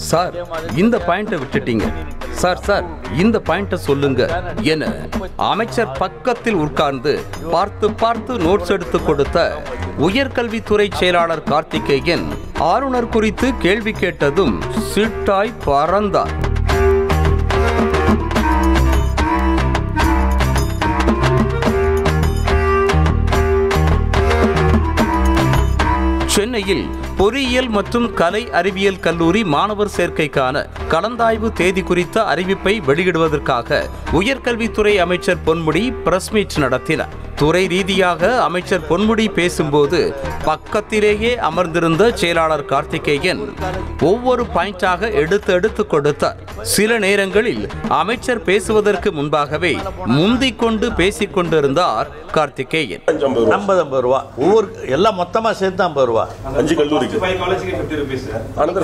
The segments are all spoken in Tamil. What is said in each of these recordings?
சார் இந்த பாயிண்ட்டை விட்டுட்டீங்க, சார் இந்த பாயிண்ட்டை சொல்லுங்க என அமைச்சர் பக்கத்தில் உட்கார்ந்து பார்த்து பார்த்து நோட்ஸ் எடுத்து கொடுத்த உயர்கல்வித்துறை செயலாளர் கார்த்திகேயன் ஆளுநர் குறித்து கேள்வி கேட்டதும் சிட்டாய் பறந்தார். சென்னையில் பொறியியல் மற்றும் கலை அறிவியல் கல்லூரி மாணவர் சேர்க்கைக்கான கலந்தாய்வு தேதி குறித்த அறிவிப்பை வெளியிடுவதற்காக உயர்கல்வித்துறை அமைச்சர் பொன்முடி பிரஸ் மீட் நடத்தினார். துறை ரீதியாக அமைச்சர் பொன்முடி பேசும்போது பக்கத்திலேயே அமர்ந்திருந்த செயலாளர் கார்த்திகேயன் ஒவ்வொரு பாயிண்டாக எடுத்து கொடுத்தார். சில நேரங்களில் அமைச்சர் பேசுவதற்கு முன்பாகவே முந்திக் கொண்டு பேசிக் கொண்டிருந்தார் கார்த்திகேயன். 50 ரூபா ஒவ்வொரு எல்லாம் மொத்தமா சேர்த்து 50 ரூபா. 5 கல்லூரிக்கு 5 காலேஜ்க்கு 50 rupees. another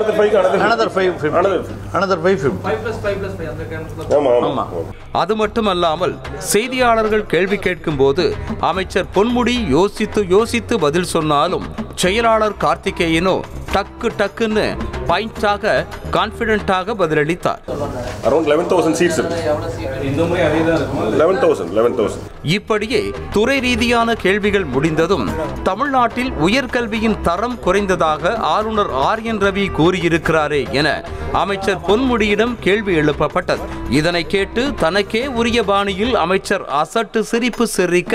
5 அது மட்டுமல்லாமல் செய்தியாளர்கள் கேள்வி கேட்கும் போது அமைச்சர் பொன்முடி யோசித்து பதில் சொன்னாலும் செயலாளர் கார்த்திகேயனோ டக்குன்னு பாயிண்டாக கான்ஃபிடென்ட்டாக பதிலளித்தார். அரௌண்ட் 11,000 சீட்ஸ் இருக்கு. இந்த முறை அதே தான் இருக்கும். 11,000. இப்படியே துறை ரீதியான கேள்விகள் முடிந்ததும் தமிழ்நாட்டில் உயர்கல்வியின் தரம் குறைந்ததாக ஆளுநர் ஆர்.என். ரவி கூறியிருக்கிறாரே என அமைச்சர் பொன்முடியிடம் கேள்வி எழுப்பப்பட்டது. இதனை கேட்டு தனக்கே உரிய பாணியில் அமைச்சர் அசட்டு சிரிப்பு சிரிக்க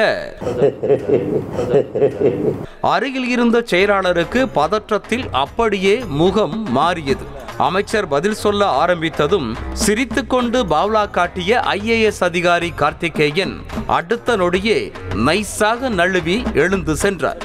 அருகில் இருந்த செயலாளருக்கு பதற்றத்தில் அப்படியே முகம் மாறியது. அமைச்சர் பதில் சொல்ல ஆரம்பித்ததும் சிரித்துக்கொண்டு பாவ்லா காட்டிய I.A.S அதிகாரி கார்த்திகேயன் அடுத்த நொடியே நைஸாக நழுவி எழுந்து சென்றார்.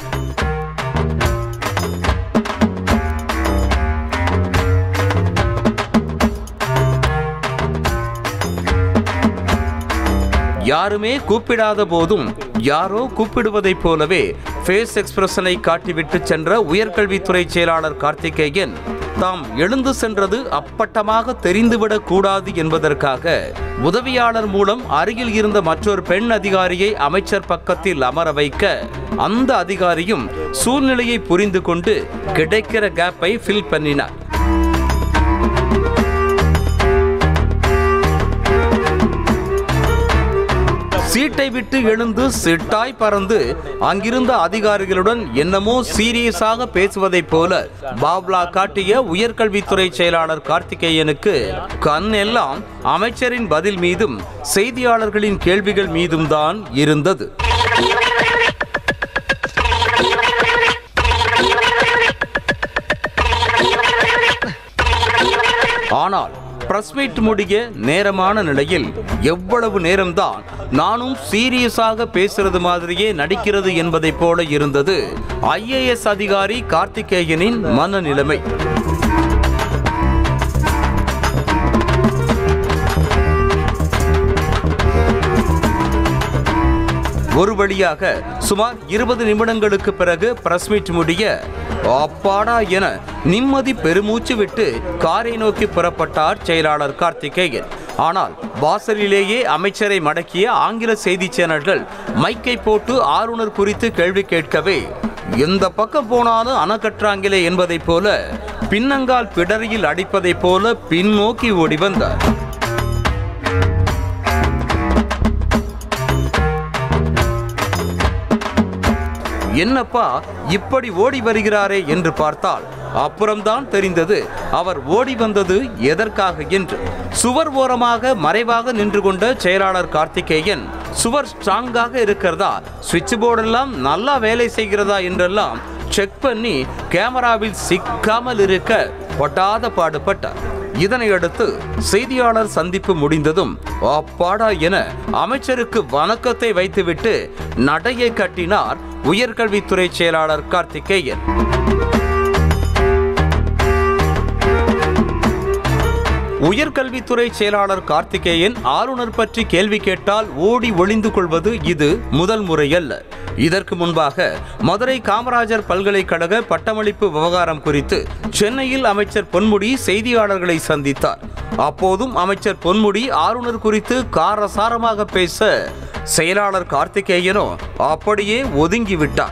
யாருமே கூப்பிடாத போதும் யாரோ கூப்பிடுவதைப் போலவே ஃபேஸ் எக்ஸ்பிரஷனை காட்டிவிட்டு சென்ற உயர்கல்வித்துறை செயலாளர் கார்த்திகேயன் தாம் எழுந்து சென்றது அப்பட்டமாக தெரிந்துவிடக் கூடாது என்பதற்காக உதவியாளர் மூலம் அருகில் இருந்த மற்றொரு பெண் அதிகாரியை அமைச்சர் பக்கத்தில் அமர வைக்க அந்த அதிகாரியும் சூழ்நிலையை புரிந்து கொண்டு கிடைக்கிற கேப்பை ஃபில் பண்ணினார். சீட்டை விட்டு எழுந்து சிட்டாய் பறந்து அங்கிருந்த அதிகாரிகளுடன் என்னமோ சீரியஸாக பேசுவதைப் போல பாவ்லா காட்டிய உயர்கல்வித்துறை செயலாளர் கார்த்திகேயனுக்கு கண் எல்லாம் அமைச்சரின் பதில் மீதும் செய்தியாளர்களின் கேள்விகள் மீதும் தான் இருந்தது. ஆனால் பிரஸ் மீட் முடிய நேரமான நிலையில் எவ்வளவு நேரம்தான் நானும் சீரியஸாக பேசுறது மாதிரியே நடிக்கிறது என்பதைப் போல இருந்தது I.A.S அதிகாரி கார்த்திகேயனின் மனநிலைமை. ஒரு வழியாக சுமார் 20 நிமிடங்களுக்கு பிறகு பிரஸ் மீட் முடிய அப்பாடா என நிம்மதி பெருமூச்சு விட்டு காரை நோக்கி புறப்பட்டார் செயலாளர் கார்த்திகேயன். ஆனால் வாசலிலேயே அமைச்சரை மடக்கிய ஆங்கில செய்தி சேனல்கள் மைக்கை போட்டு ஆளுநர் குறித்து கேள்வி கேட்கவே எந்த பக்கம் போனாலும் அணக்கற்றாங்களே என்பதைப் போல பின்னங்கால் பிடரியில் அடிப்பதைப் போல பின்னோக்கி ஓடி வந்தார். என்னப்பா இப்படி ஓடி வருகிறாரே என்று பார்த்தால் அப்புறம்தான் தெரிந்தது அவர் ஓடி வந்தது எதற்காக என்று. சுவர் ஓரமாக மறைவாக நின்று கொண்ட செயலாளர் கார்த்திகேயன் சுவர் ஸ்ட்ராங்காக இருக்கிறதா, சுவிட்ச் போர்டெல்லாம் நல்லா வேலை செய்கிறதா என்றெல்லாம் செக் பண்ணி கேமராவில் சிக்காமல் இருக்க பட்டாத பாடுபட்டார். இதனையடுத்து செய்தியாளர் சந்திப்பு முடிந்ததும் அப்பாடா என அமைச்சருக்கு வணக்கத்தை வைத்துவிட்டு நடையை கட்டினார் உயர்கல்வித்துறை செயலாளர் கார்த்திகேயன். உயர்கல்வித்துறை செயலாளர் கார்த்திகேயன் ஆளுநர் பற்றி கேள்வி கேட்டால் ஓடி ஒளிந்து கொள்வது இது முதல் முறையல்ல. இதற்கு முன்பாக மதுரை காமராஜர் பல்கலைக்கழக பட்டமளிப்பு விவகாரம் குறித்து சென்னையில் அமைச்சர் பொன்முடி செய்தியாளர்களை சந்தித்தார். அப்போதும் அமைச்சர் பொன்முடி ஆளுநர் குறித்து காரசாரமாக பேச செயலாளர் கார்த்திகேயனோ அப்படியே ஒதுங்கிவிட்டார்.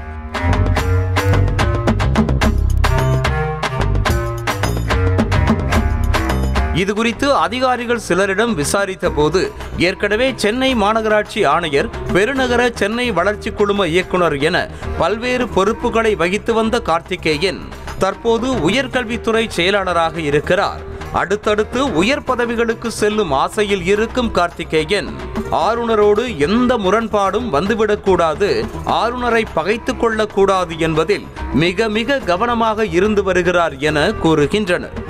இதுகுறித்து அதிகாரிகள் சிலரிடம் விசாரித்த போது ஏற்கனவே சென்னை மாநகராட்சி ஆணையர், பெருநகர சென்னை வளர்ச்சி குழும இயக்குனர் என பல்வேறு பொறுப்புகளை வகித்து வந்த கார்த்திகேயன் தற்போது உயர்கல்வித்துறை செயலாளராக இருக்கிறார். அடுத்தடுத்து உயர் பதவிகளுக்கு செல்லும் ஆசையில் இருக்கும் கார்த்திகேயன் ஆளுநரோடு எந்த முரண்பாடும் வந்துவிடக்கூடாது, ஆளுநரை பகைத்துக் கொள்ளக்கூடாது என்பதில் மிக மிக கவனமாக இருந்து வருகிறார் என கூறுகின்றனர்.